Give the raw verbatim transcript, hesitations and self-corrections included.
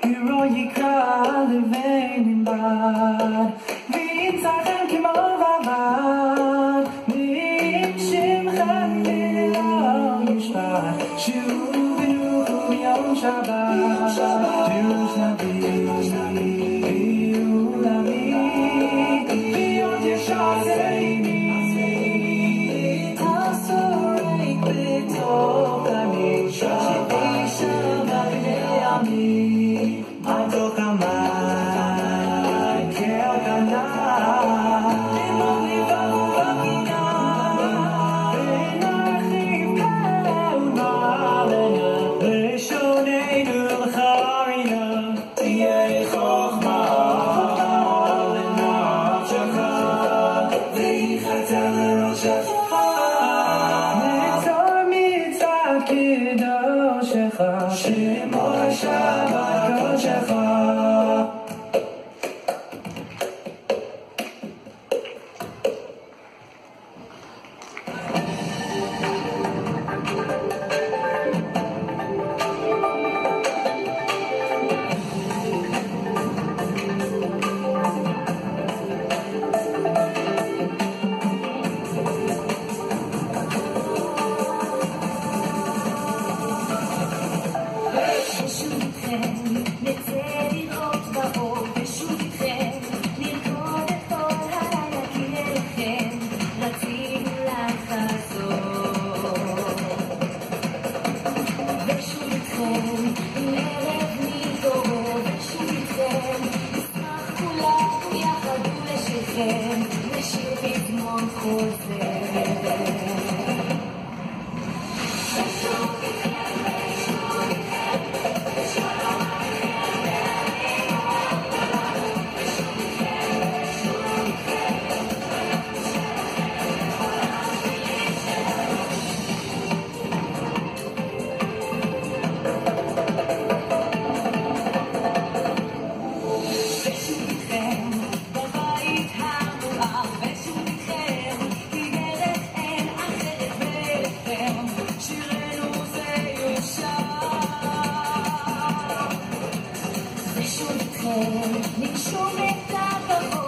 ירו יקרא לבן בד ויצעקם כמו לבד ואם שמך לא יושפע שוב ונוחו ביום שבת ג'רוש נביא ועולמי ויום ישר זרעיני הסורק בתוך עמי שבי שבת בני עמי מתוך עמי כאל גנב אמור לבב ובגינה ונרחיב כאונה לנה לשוננו לחרינה תהיה חוכמה לנפשך ויחתה לראשך נצור מצד קדושך שמור שבת קודשך נשיר פזמון חוזר נשום את הבאות